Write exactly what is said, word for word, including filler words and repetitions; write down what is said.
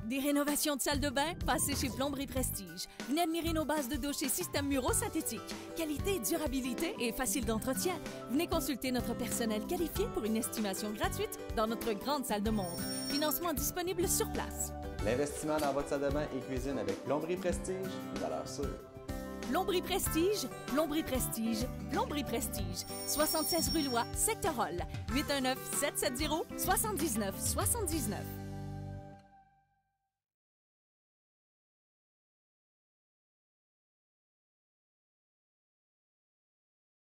Des rénovations de salle de bain? Passez chez Plomberie Prestige. Venez admirer nos bases de douche et systèmes muraux synthétiques. Qualité, durabilité et facile d'entretien. Venez consulter notre personnel qualifié pour une estimation gratuite dans notre grande salle de montre. Financement disponible sur place. L'investissement dans votre salle de bain et cuisine avec Plomberie Prestige, une valeur sûre. Plomberie Prestige, Plomberie Prestige, Plomberie Prestige. soixante-seize rue Loy, Secteur Hall. huit un neuf, sept sept zéro, sept neuf sept neuf.